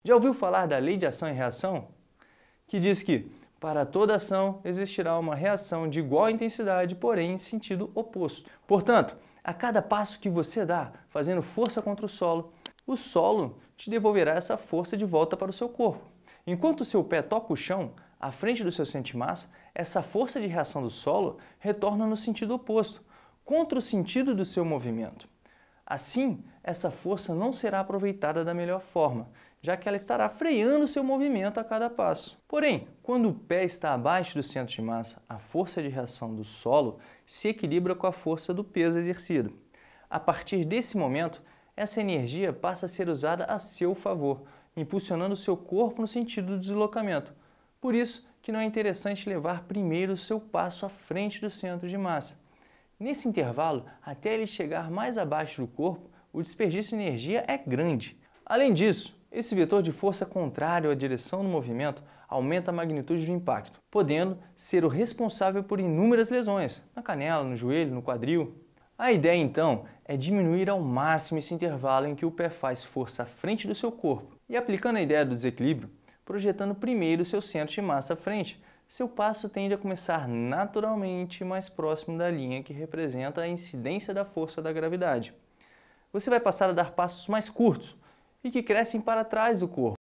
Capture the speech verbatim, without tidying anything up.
Já ouviu falar da lei de ação e reação? Que diz que, para toda ação, existirá uma reação de igual intensidade, porém em sentido oposto. Portanto, a cada passo que você dá, fazendo força contra o solo, o solo te devolverá essa força de volta para o seu corpo. Enquanto o seu pé toca o chão, à frente do seu centro de massa, essa força de reação do solo retorna no sentido oposto, contra o sentido do seu movimento. Assim, essa força não será aproveitada da melhor forma, já que ela estará freando o seu movimento a cada passo. Porém, quando o pé está abaixo do centro de massa, a força de reação do solo se equilibra com a força do peso exercido. A partir desse momento, essa energia passa a ser usada a seu favor, impulsionando o seu corpo no sentido do deslocamento. Por isso que não é interessante levar primeiro o seu passo à frente do centro de massa. Nesse intervalo, até ele chegar mais abaixo do corpo, o desperdício de energia é grande. Além disso, esse vetor de força contrário à direção do movimento aumenta a magnitude do impacto, podendo ser o responsável por inúmeras lesões, na canela, no joelho, no quadril. A ideia, então, é diminuir ao máximo esse intervalo em que o pé faz força à frente do seu corpo e, aplicando a ideia do desequilíbrio, projetando primeiro o seu centro de massa à frente, seu passo tende a começar naturalmente mais próximo da linha que representa a incidência da força da gravidade. Você vai passar a dar passos mais curtos e que crescem para trás do corpo,